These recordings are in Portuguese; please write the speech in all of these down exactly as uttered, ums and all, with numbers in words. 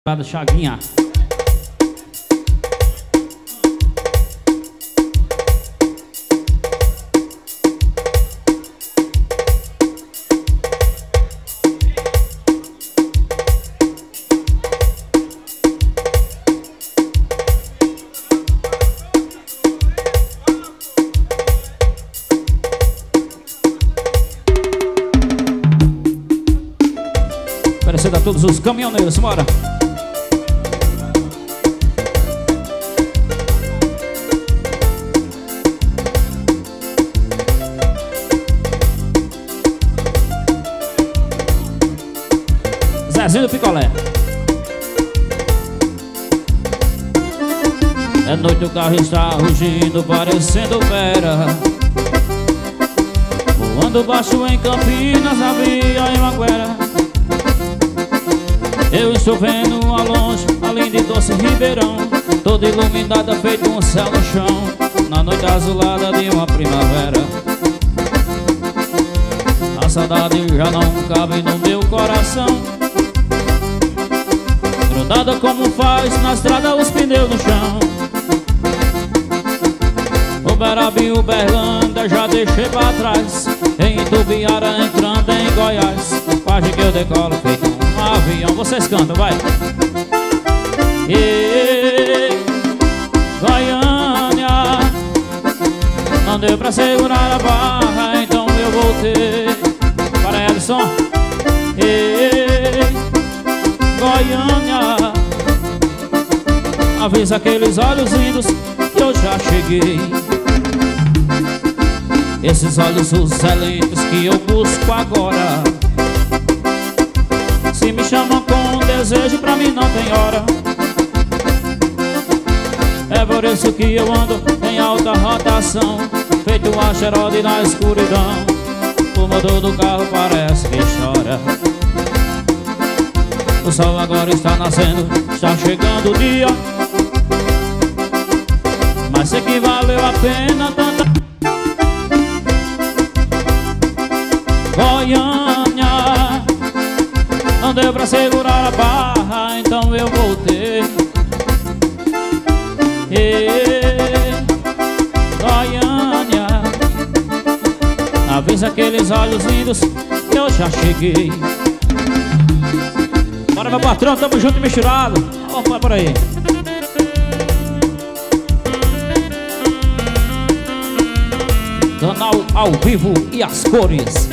Da Chaguinha. Oferecendo a todos os caminhoneiros, bora! Zezinho do Picolé. É noite, o carro está rugindo, parecendo fera, voando baixo em Campinas, Avia e Maguera. Eu estou vendo ao longe, além de doce Ribeirão, toda iluminada, feito um céu no chão, na noite azulada de uma primavera. A saudade já não cabe no meu coração, grudada como faz na estrada os pneus no chão. Uberaba e Uberlândia já deixei pra trás, em Itubiara entrando em Goiás, quase que eu decolo feito um avião. Vocês cantam, vai! E Goiânia, não deu pra segurar a barra, então eu voltei para Elson. E Goiânia, avisa aqueles olhos lindos que eu já cheguei. Esses olhos excelentes que eu busco agora, se me chamam com desejo, pra mim não tem hora. É por isso que eu ando em alta rotação, feito um axerode na escuridão. O motor do carro parece que chora. O sol agora está nascendo, está chegando o dia, mas sei que valeu a pena tanta. Goiânia, não deu pra segurar a barra, então eu voltei. E Goiânia, avisa aqueles olhos lindos que eu já cheguei. Bora, meu patrão, tamo junto e misturado. Vamos por aí. Canal ao vivo e as cores.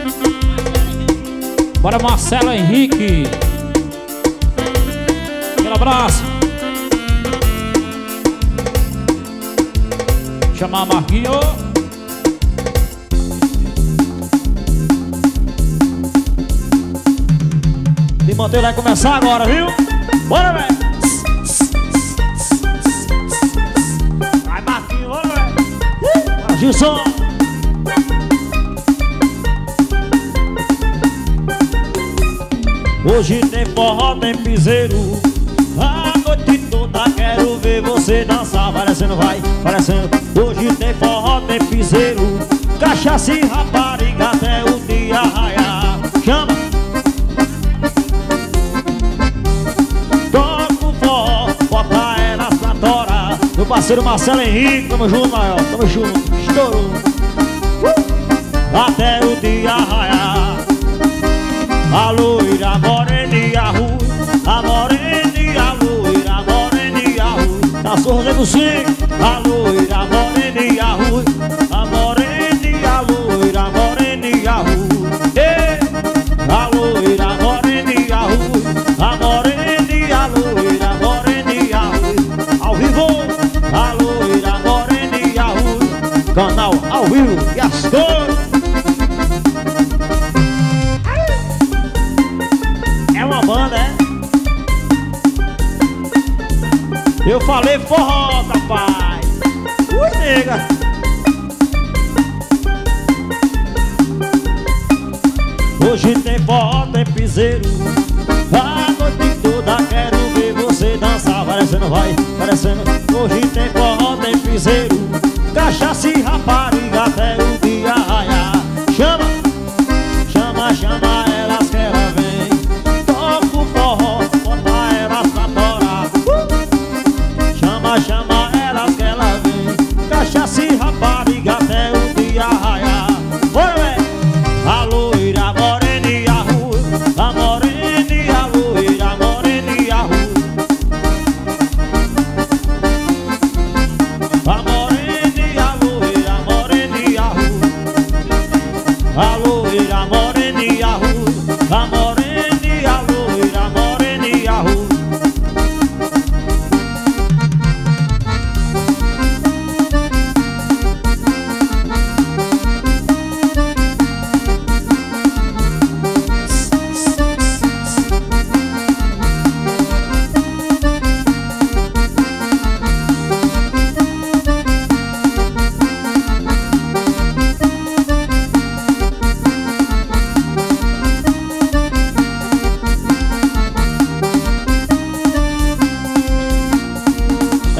Bora, Marcelo Henrique. Aquele abraço. Chamar Marquinho. E manter vai começar agora, viu? Bora, velho. Vai, Marquinho, bora, velho. Bora, Gilson. Hoje tem forró, tem piseiro, a noite toda quero ver você dançar. Parecendo, vai, parecendo. Hoje tem forró, tem piseiro, cachaça e rapariga até o dia raiar. Chama! Toca o forró, bota elas pra torar. Meu parceiro Marcelo Henrique, tamo junto, maior, tamo junto. Estourou uh! Até o dia raiar. A loira, morena e a rua, a morena e a loira, a morena e a rua. Tá sorrindo sim. A loira, morena e a rua, a morena e a loira, a morena e a rua. Ei, a loira, morena e a rua, a morena e a loira, a morena e a rua. Ao vivo, a loira, morena e a rua. Canal ao vivo e as cores. Banda, é? Eu falei forró, rapaz. Ui, nega. Hoje tem forró, tem piseiro, a noite toda quero ver você dançar. Parecendo, vai, parecendo. Hoje tem forró, tem piseiro, cachaça e rapariga até o dia raiar. Chama, chama, chama elas que ela vem. Toca o forró, bota elas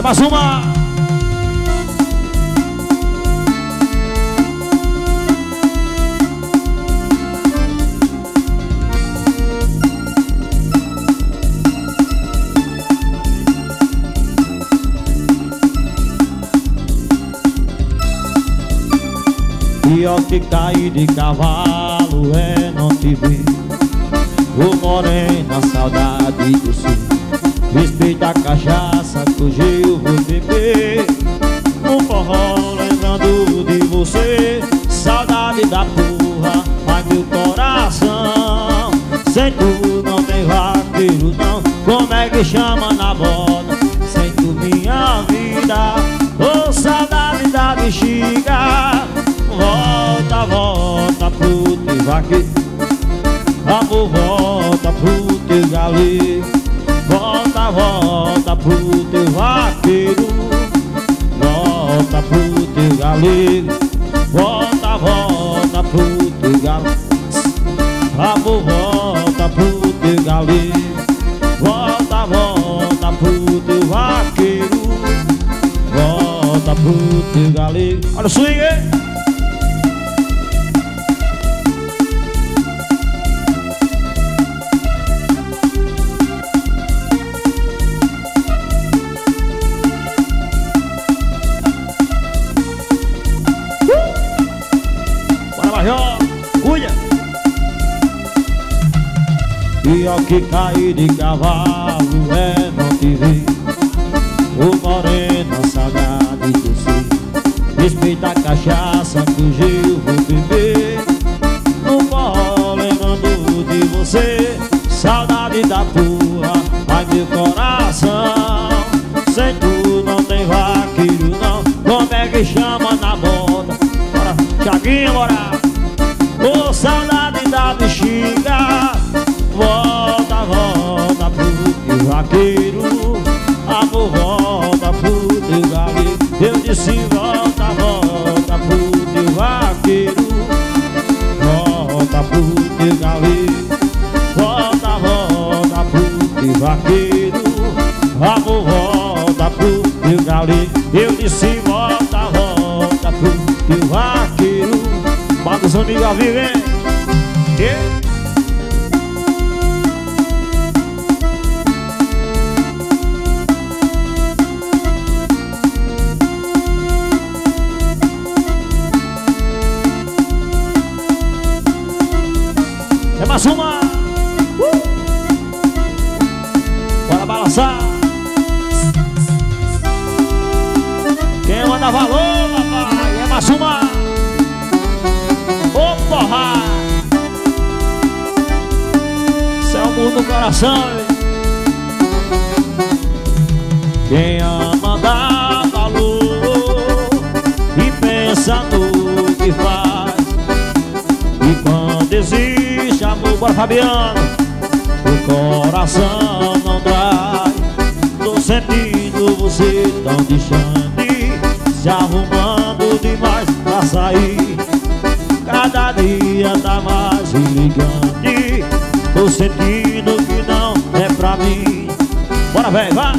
mais uma. Pior que cair de cavalo é não te ver. Ô morena, saudade do sul. Respeita a cachaça que hoje eu vou beber. Um forró lembrando de você. Saudade da porra, ai meu coração. Sem tu não tem vaqueiro não. Como é que chama na boda? Sem tu minha vida. Ô saudade da bexiga. Volta, volta pro teu vaqueiro. Amor, volta pro teu galego. Volta, volta pro teu vaqueiro. Volta pro teu galego. Volta, volta pro teu galego. Amor, volta pro teu galego. Volta, volta pro teu vaqueiro. Volta pro teu galego. Olha o swing, hein? Cuida! Pior que cair de cavalo é não te ver. Ô morena, saudade de você. Respeita a cachaça que hoje eu vou beber. No forró lembrando de você. Saudade da porra, ai meu coração. Sem tu não tem vaqueiro não. Como é que chama na boda? Bora, Thiaguinho, bora! Ô saudade da bexiga. Volta, volta pro teu vaqueiro. Amor, volta pro teu galego. Eu disse volta, volta pro teu vaqueiro. Volta pro teu galego. Volta, volta pro teu vaqueiro. Amor, volta pro teu galego. Eu disse volta, volta pro teu vaqueiro. Bota os amigos a viver, hein? Yeah. É mais uma. uh. Bora balançar. Quem manda valor, papai? É mais uma. Ô porra! Isso é o mundo do coração, hein? Quem ama dá valor e pensa no que faz. E quando existe amor, bora Fabiano, o coração não trai. Tô sentindo você tão distante, se arrumando demais pra sair. Cada dia tá mais elegante. Tô sentindo que não é pra mim. Bora, velho, vai!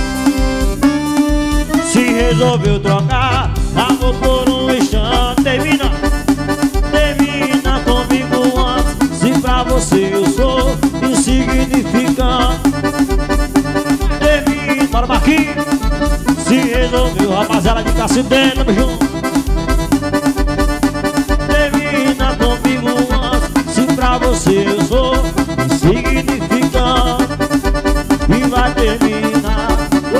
Se resolveu trocar amor por um instante, termina, termina comigo antes. Se pra você eu sou insignificante, termina, bora Marquinhos. Se resolveu, rapaziada de Cacete, tamo junto. Termina comigo antes. Se pra você eu sou insignificante, e vai terminar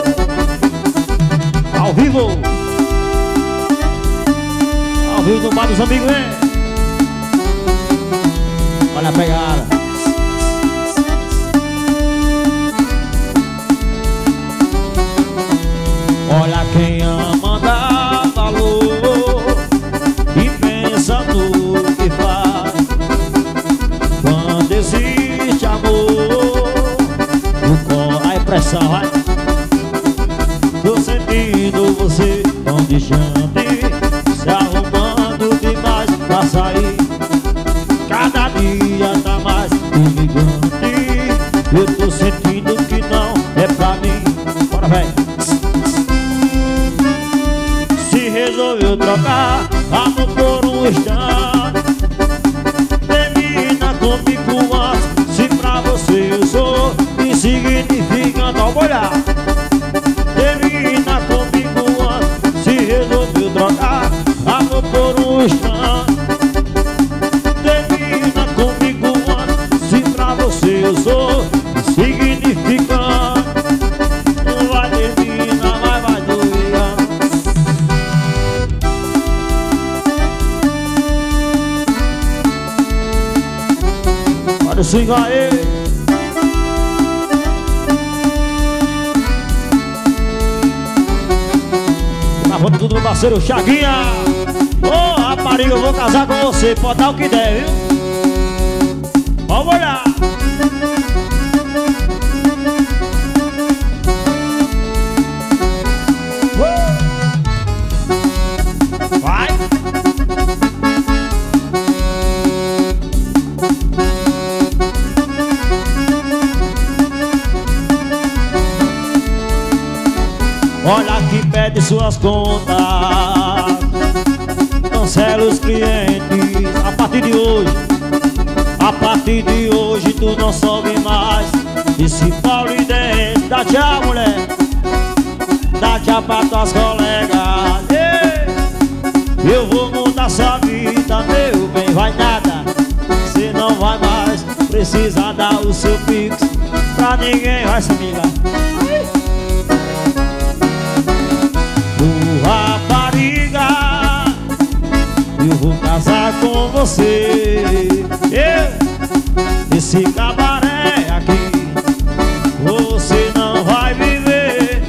uh! ao vivo. Ao vivo do bar dos amigos, hein? Olha a pegada. Olha quem ama dá valor e pensa no que faz. Quando existe amor, o cor, a impressão vai. Tô sentindo você tão distante, se arrumando demais pra sair. Cada dia tá mais elegante. Eu tô sentindo que não é pra mim. Bora, véi. um instante. Termina comigo antes, se pra você eu sou insignificante. Ó, vou olhar. Termina comigo antes, se resolveu trocar amor por um instante. Termina comigo antes, se pra você eu sou insignificante. Vai terminar, mas vai doer. Olha o swing aí. Gravando tudo meu parceiro Chaguinha. Ô, oh, rapariga, eu vou casar com você. Pode dar o que der, viu? Vamos olhar. Vai. Olha que pede suas contas, cancela os clientes. A partir de hoje, a partir de hoje tu não sobe mais. Esse Paulo e dez, dá tchau, mulher. Dá tchau pra tuas colegas. Ei, eu vou mudar sua vida, meu bem, vai nada. Cê não vai mais precisar dar o seu pix pra ninguém, vai se amiga. Rapariga, eu vou casar com você. Eu, esse cabaré aqui, você não vai viver.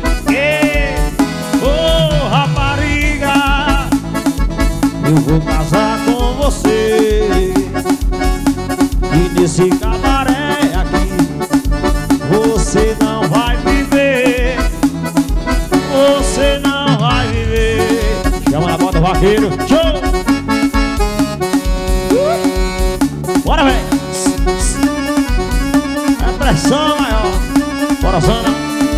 Oh, rapariga, eu vou casar com você. E nesse cabaré aqui, você não vai viver. Você não vai viver. Chama na bota vaqueiro. Show! Uh! Bora, véi! É pressão maior. Bora, Zana.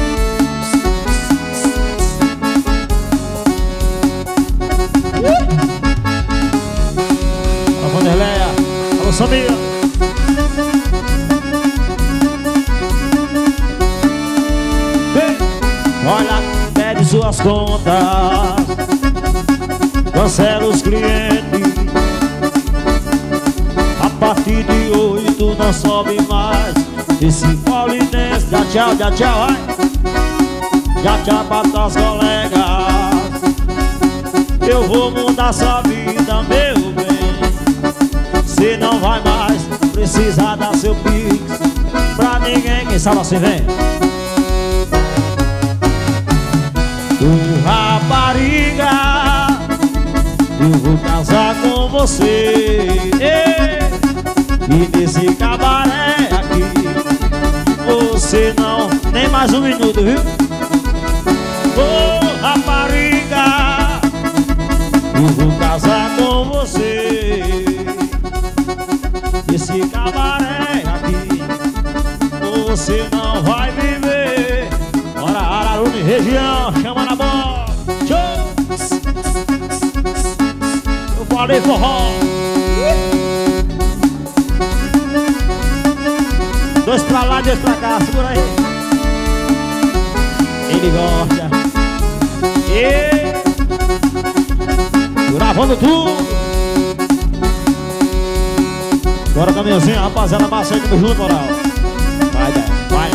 Uh! Bora, Vanderleia. Alô, Samir. Olha, pede suas contas, cancela os clientes. A partir de hoje tu não sobe mais. Esse paulinense, dá tchau, dá tchau, vai. Dá tchau pra tuas colegas. Eu vou mudar sua vida, meu bem. Cê não vai mais precisar dar seu pix pra ninguém. Quem sabe assim, vem. Oh, rapariga, eu vou casar com você. E nesse cabaré aqui, você não, nem mais um minuto, viu? Oh, rapariga, eu vou casar com você. Esse cabaré aqui, você não vai viver. Bora, Araruna e região, chama na bola. Show! Eu falei forró. Dois pra lá, dois pra cá, segura aí. Ele gosta. E gravando tudo. Bora, caminhãozinho, rapaziada, massa aí, tudo junto, moral. Vai, vai, vai.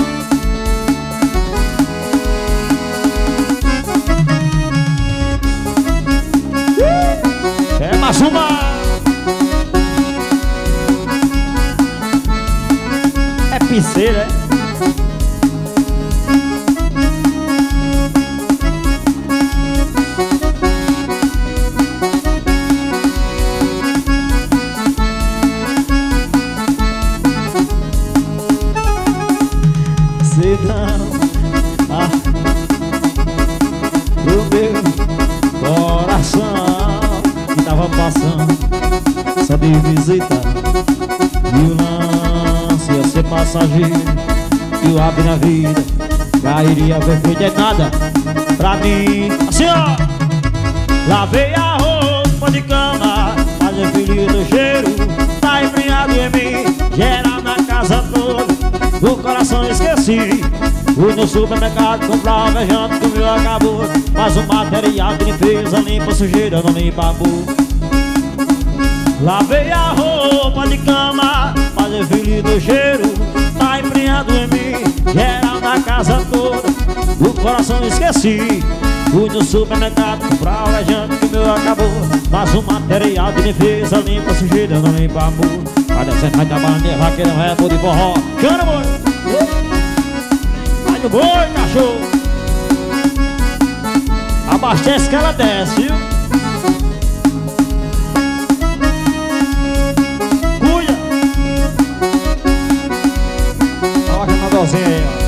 É mais uma. É piseira, é? Ah, o meu coração que tava passando só de visita, e o lance ia ser passageiro, e o abre na vida cairia perfeito. É nada pra mim. Assim, ó. Lavei a roupa de cama, mas Mas o filho do cheiro tá empenhado em mim. Geral na casa toda, o coração esqueci. Fui no supermercado comprar o feijão que o meu acabou. Mas o material de limpeza limpa a sujeira, não limpa a boca. Lavei a roupa de cama, mas o filho do cheiro tá empenhado em mim. Geral na casa toda, o coração esqueci. Fui no supermercado comprar o feijão que o meu acabou. Mas o material de limpeza limpa a sujeira, não limpa a boca. Vai descendo, vai trabalhando, vaqueiro, é bom de forró. Cana, boi! Vai no boi, cachorro! Abastece que ela desce, viu? Cuida! Coloca na dozinha aí, ó.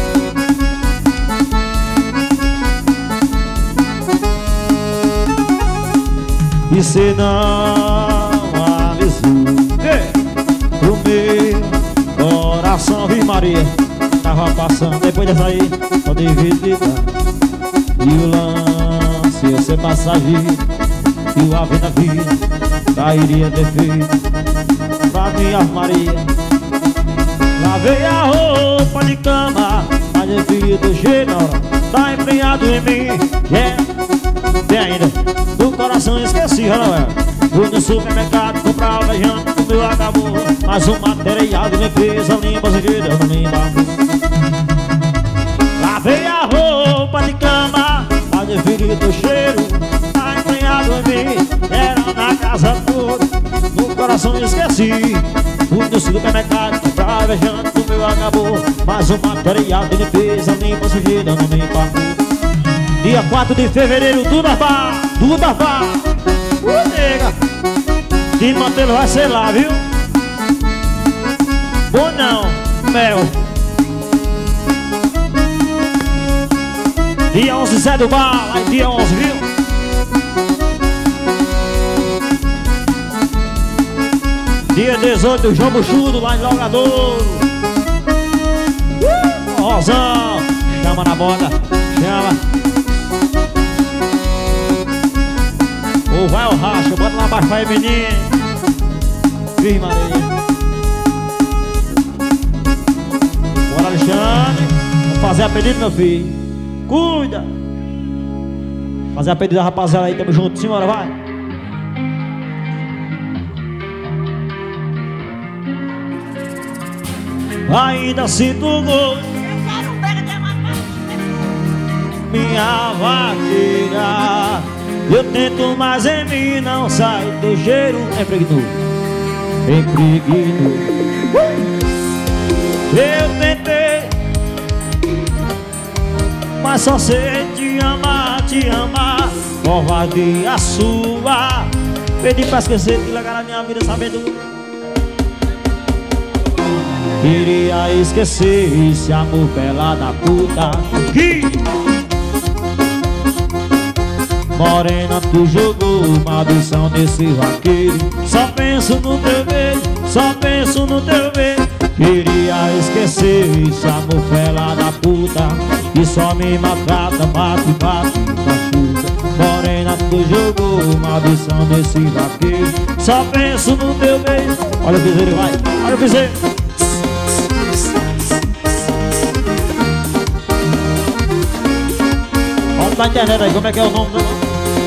E se não avisou o meu coração, vi Maria, tava passando depois dessa aí, só dividida. E o lance ia ser passageiro, e o ave na vida cairia defeito pra minha Maria. Lavei a roupa de cama, mas o filho do cheiro tá empenhado em mim. Yeah. Tem ainda, do coração esqueci, olha. Fui no supermercado comprar o feijão, o meu acabou. Mas o material de limpeza limpa a sujeira, não limpa a boca. Lavei a roupa de cama, mas o filho do cheiro tá empenhado em mim. Era na casa toda, no coração esqueci. Fui no supermercado comprar o feijão, o meu acabou. Mas o material de limpeza limpa a sujeira, não limpa a boca. Dia quatro de fevereiro, tudo arpar, tudo arpar. Uh, nega, de mantê-lo vai ser lá, viu? Bom não, mel. Dia onze, Zé do Bar, aí dia onze, viu? Dia dezoito, João Buchudo, lá em Logador. Uh, Rosão, chama na boda, chama. Ou vai ao racha, bota lá abaixo pra aí, menino. Vixe Maria. Bora, Alexandre. Vamos fazer a pedido, meu filho. Cuida. Fazer a pedido da rapaziada aí, tamo junto. Senhora, vai. Ainda sinto o gosto, minha vaqueira. Eu tento, mas em mim não sai do cheiro. É preguiçoso, é preguiçoso. Eu tentei, mas só sei te amar, te amar. Covardia sua. Pedi pra esquecer de largar na minha vida sabendo. Queria esquecer esse amor pela da puta que morena, tu jogou maldição nesse vaqueiro. Só penso no teu beijo, só penso no teu beijo. Queria esquecer esse amor fela da puta que só me maltrata, bate, bate, machuca. Morena, tu jogou maldição nesse vaqueiro. Só penso no teu beijo. Olha o piseiro, vai, olha o piseiro. Olha na internet aí, como é que é o nome do nome?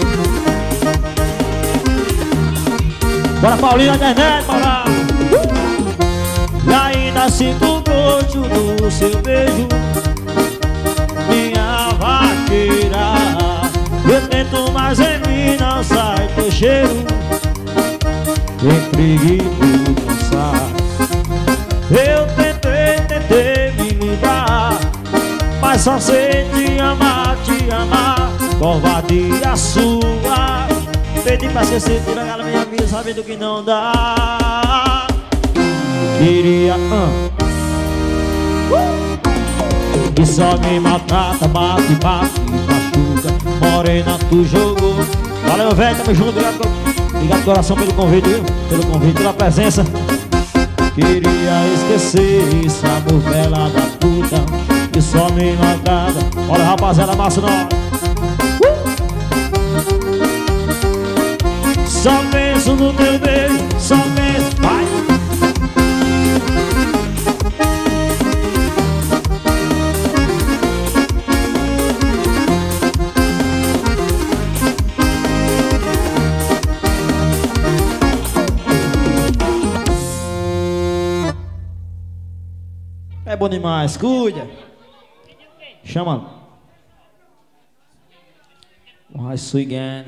Bora, Paulinho, na internet, Paula. E ainda sinto o gosto do seu beijo, minha vaqueira. Eu tento, mas em mim não sai teu cheiro. Tem preguiça, não sai. Eu tentei, tentei me livrar, mas só sei te amar, te amar. Covardia sua. Pedi pra esquecer, tira a minha vida, sabendo que não dá. Queria uh. Uh. E só me maltrata, bate, bate, machuca. Morena, tu jogou. Valeu, velho, tamo junto. Obrigado, obrigado coração pelo convite, viu? Pelo convite, pela presença. Queria esquecer esse amor bela da puta que só me maltrata. Olha, rapaziada, massa não. Só penso no teu beijo, bom demais, cuida. Chama. Vai suigando.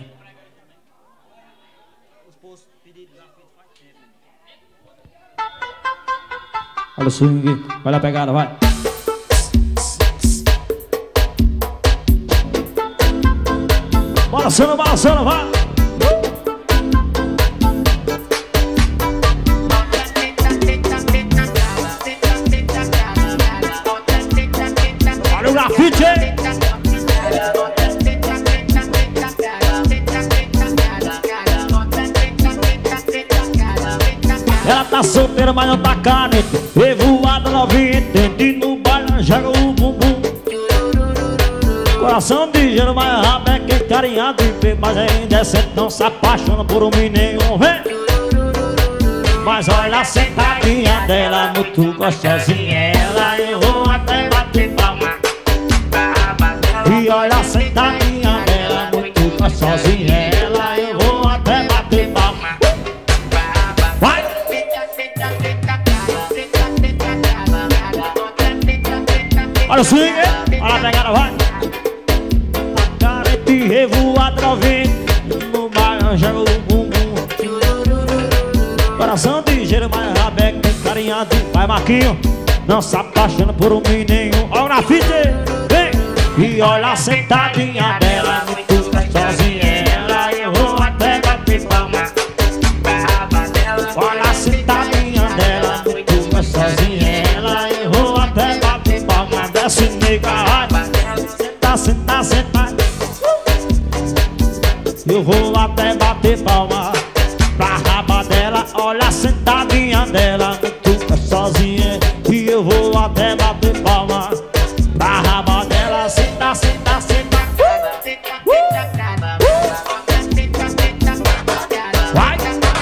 Olha o swing, vai lá pegada, vai. Balançando, balançando, vai. Olha o grafite, hein? Ela tá solteira, mas não tá caneta. Revoada novinha, entende no baile, joga o bumbum. Coração de gelo, mas rabeca é carinhado e bem, mas ainda é sempre não se apaixona por um menino, vem. Mas olha a sentadinha dela, muito gostosinha. Ela, eu vou até bater palma. E olha a sentadinha dela, muito gostosinha. Ela, eu vou até bater palma. Vai! Olha o swing, olha a pegada, vai! A careta e revoada novinha, no baile joga o bumbum. Coração ligeiro, mas rabeca tem carinhado. Vai, Marquinho, não se apaixona por um menino. Olha o grafite, vem! E olha a sentadinha dela, muito gostosinha. Ela, eu vou até bater palma. Olha a sentadinha dela, muito gostosinha. Ela, eu vou até bater palma. Desce, nega, vai. Senta, senta, senta. Eu vou até bater palma pra raba dela. Olha a sentadinha dela, muito gostosinha. E eu vou até bater palma pra raba dela. Senta, senta, senta. Vai!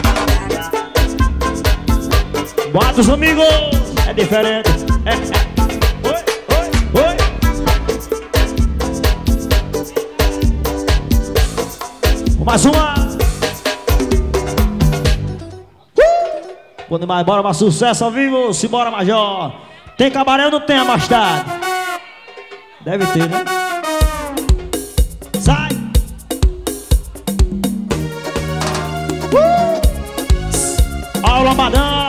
Bota os amigos, é diferente. É, é. Oi, oi, oi. Mais uma. Uh! Bom demais, bora pra sucesso ao vivo. Simbora, Major. Tem cabaré ou não tem, abastado? Deve ter, né? Sai! Uh! Olha o lambadão.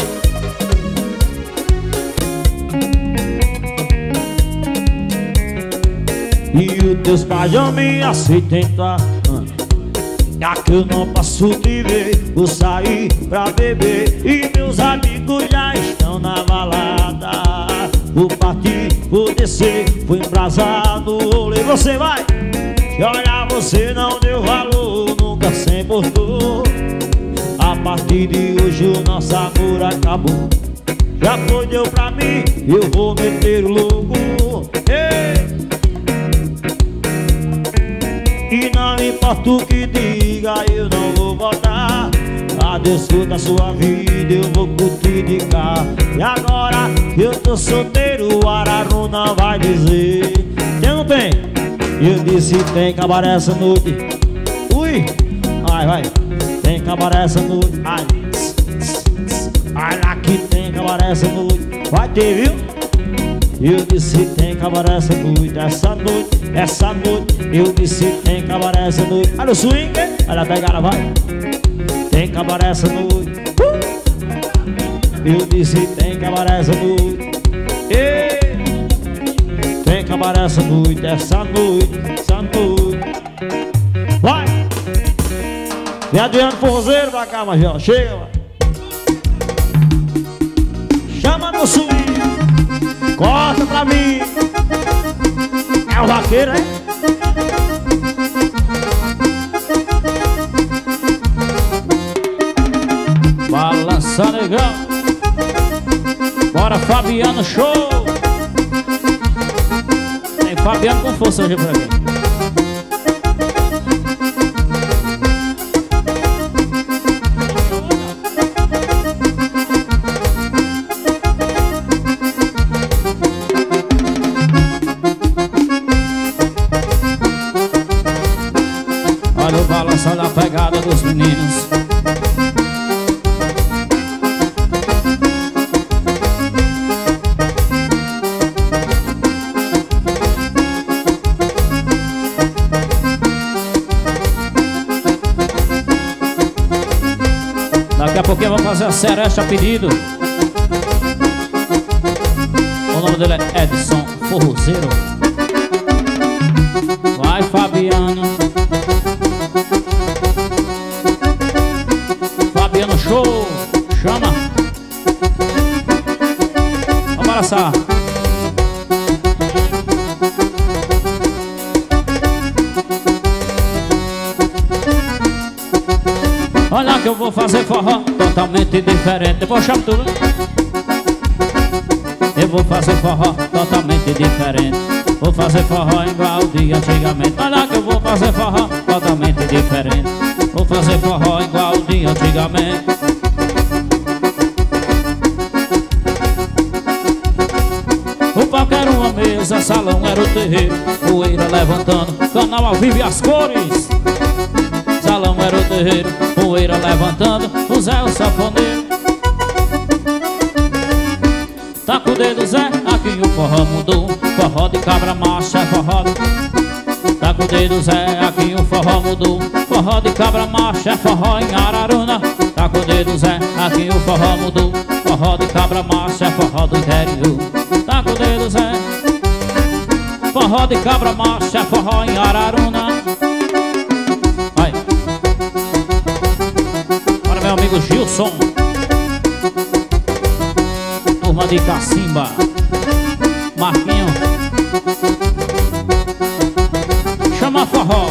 E os teus pais não me aceitam entrar. Já que eu não posso te ver, vou sair pra beber. E meus amigos já estão na balada. Vou partir, vou descer, vou embrasar no rolê. Você vai! E olha, você não deu valor, nunca se importou. A partir de hoje o nosso amor acabou. Já foi, deu pra mim, eu vou meter o louco. Ei! E não importa o que diga, eu não vou voltar. Adeus da sua vida, eu vou curtir de cá. E agora eu tô solteiro, o Araru não vai dizer. Tem ou não tem? Eu disse tem cabaré essa noite. Ui, vai, vai. Tem cabaré essa noite. Ai, olha que tem cabaré essa noite. Vai ter, viu? Eu disse tem cabaré essa noite, essa noite, essa noite. Eu disse tem cabaré essa noite. Olha o swing, olha a pegada, vai. Tem cabaré essa noite. uh! Eu disse tem cabaré essa noite. Ei! Tem cabaré essa noite, essa noite, essa noite. Vai! Vem adiante, forrozeiro pra cá, Major, chega, vai. Chama no swing. Corta pra mim. É o vaqueiro, hein? Balança, negão. Bora, Fabiano, show. Tem Fabiano com força hoje pra mim. Olha o balanço da pegada dos meninos. pouquinho eu vou fazer a seresta a pedido. O nome dele é Edson Forrozeiro. Vai, Fabiano. Fabiano Show. Chama. Vamos abraçar. Olha que eu vou fazer forró totalmente diferente. Eu vou chamar tudo. Eu vou fazer forró totalmente diferente. Vou fazer forró igual de antigamente. Olha que eu vou fazer forró totalmente diferente. Vou fazer forró igual de antigamente. O palco era uma mesa, salão era o terreiro, poeira levantando, canal ao vivo e as cores. Salão era o terreiro, poeira levantando, o Zé o safoneiro. Tá com o dedo Zé, aqui o forró mudou. Forró de cabra macha é forró de... Tá com o dedo Zé, aqui o forró mudou. Forró de cabra macha é forró em Araruna. Tá com o dedo Zé, aqui o forró mudou. Forró de cabra macha é forró do interior. Tá com o dedo Zé. Forró de cabra macha é forró em Araruna. Vai. Para meu amigo Gilson, turma de Cacimba, Marquinho, chama forró.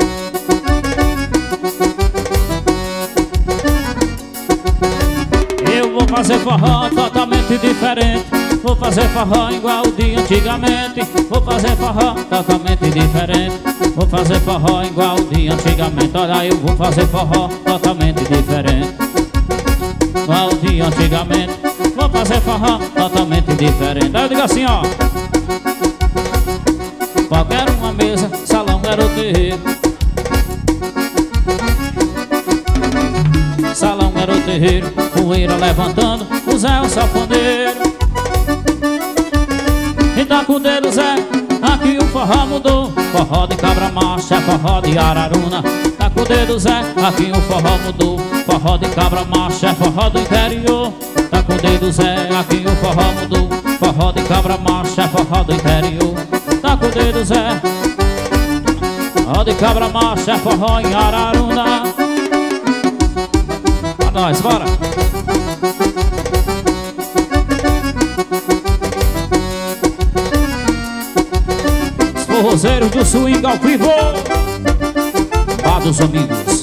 Eu vou fazer forró totalmente diferente. Vou fazer forró igual de antigamente. Vou fazer forró totalmente diferente. Vou fazer forró igual de antigamente. Olha, eu vou fazer forró totalmente diferente. Igual de antigamente. Vou fazer forró totalmente diferente. Aí eu digo assim, ó. Palco era uma mesa, salão era o terreiro. Salão era o terreiro, poeira levantando, o Zé o safoneiro. E tá com o dedo Zé, aqui o forró mudou. Forró de cabra macha é forró de Araruna. Tá com o dedo Zé, aqui o forró mudou. Forró de cabra macha é forró do interior. Tá com o dedo Zé, aqui o forró mudou. Forró de cabra macha é forró do interior. Tá com o dedo Zé. Forró de cabra macha é forró em Araruna. Pra nós, bora! Os forrozeiros do swing ao vivo. Bar dos amigos.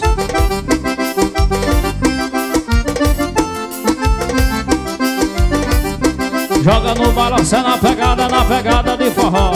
Joga no balanço, na pegada, na pegada de forró.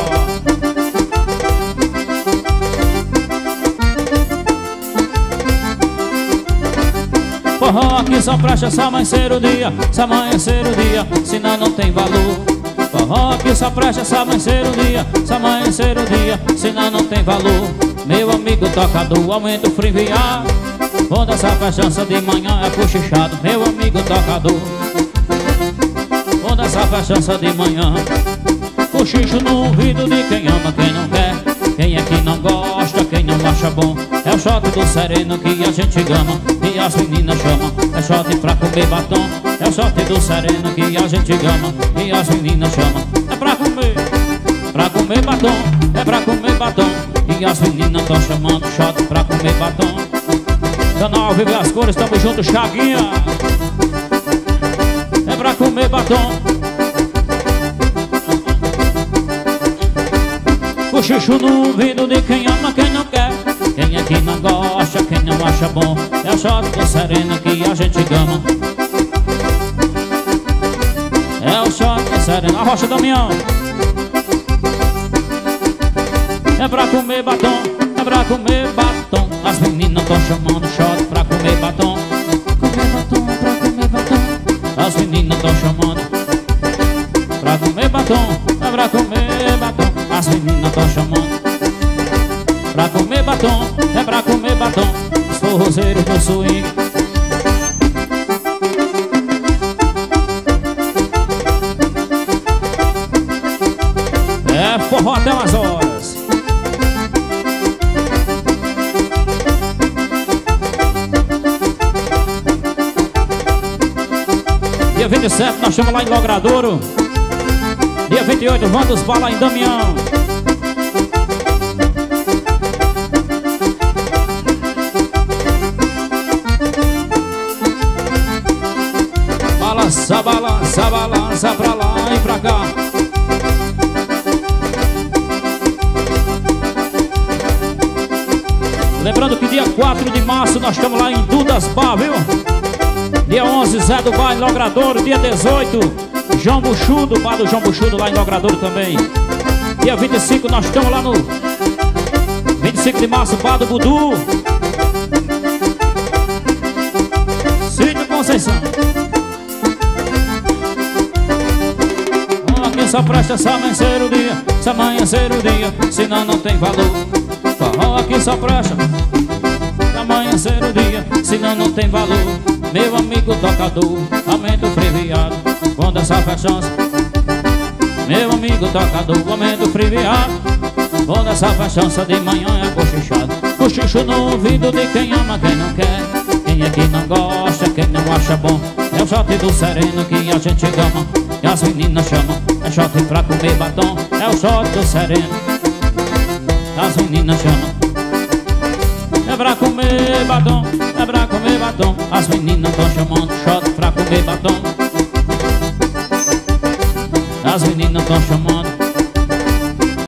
Forró aqui só presta se amanhecer o dia, se amanhecer o dia, senão não tem valor. Forró aqui só presta se amanhecer o dia, se amanhecer o dia, senão não tem valor. Meu amigo tocador, aumenta o frio enviar. Quando essa festança de manhã é cochichado. Meu amigo tocador, quando essa festança de manhã, cochicho no ouvido de quem ama, quem não quer. Quem é que não gosta, quem não acha bom. É o shot do sereno que a gente gama e as meninas chamam. É shot pra comer batom. É o shot do sereno que a gente gama e as meninas chamam. É pra comer, pra comer batom. É pra comer batom e as meninas tão chamando. Shot pra comer batom. Canal Vive as Cores, tamo junto, Chaguinha. É pra comer batom. Cochicho no ouvido de quem ama, quem não quer. Quem é que não gosta, quem não acha bom. É o shot do sereno que a gente gama. É o shot do sereno. A Rocha Damião. É pra comer batom, é pra comer batom. As meninas tão chamando shot pra comer batom. Comer batom, pra comer batom. As meninas tão chamando pra comer batom, é pra comer batom. As meninas tão chamando pra comer batom, é pra comer batom. Os forrozeiros do swing. É forró até umas horas. vinte e sete nós estamos lá em Logradouro. Dia vinte e oito, vamos para lá em Damião. Balança, balança, balança pra lá e pra cá. Lembrando que dia quatro de março nós estamos lá em Dudas Bar, viu? Dia onze, Zé do Bar em Logradouro. Dia dezoito, João Buchudo, Bar do João Buchudo lá em Logradouro também. Dia vinte e cinco nós estamos lá no vinte e cinco de março, Bar do Budu, Sítio Conceição. Aqui só presta se amanhecer o dia, se amanhecer o dia, senão não tem valor. Forró aqui só presta se amanhecer o dia, senão não tem valor. Meu amigo tocador, aumenta o freviado quando essa festança. Meu amigo tocador, aumenta o freviado quando essa festança de manhã é cochichado. Cochicho no ouvido de quem ama, quem não quer. Quem é que não gosta, quem não acha bom. É o shot do sereno que a gente gama e as meninas chamam. É shot pra comer batom. É o shot do sereno, as meninas chamam. É pra comer batom, é pra comer batom. As meninas tão chamando shot pra comer batom. As meninas tão chamando